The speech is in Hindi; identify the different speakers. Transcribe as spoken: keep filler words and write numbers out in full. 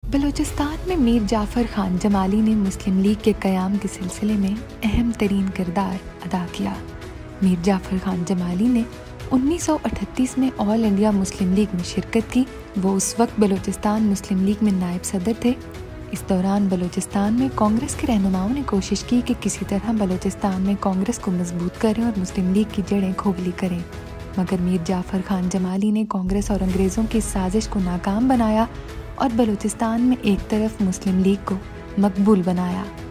Speaker 1: बलूचिस्तान में मीर जाफ़र खान जमाली ने मुस्लिम लीग के क़याम के सिलसिले में अहम तरीन किरदार अदा किया। मीर जाफ़र खान जमाली ने उन्नीस सौ अठतीस में ऑल इंडिया मुस्लिम लीग में शिरकत की। वो उस वक्त बलूचिस्तान मुस्लिम लीग में नायब सदर थे। इस दौरान बलूचिस्तान में कांग्रेस के रहनुमाओं ने कोशिश की कि किसी तरह बलूचिस्तान में कांग्रेस को मजबूत करें और मुस्लिम लीग की जड़ें खोखली करें, मगर मीर जाफ़र खान जमाली ने कांग्रेस और अंग्रेज़ों की साजिश को नाकाम बनाया और बलूचिस्तान में एक तरफ मुस्लिम लीग को मकबूल बनाया।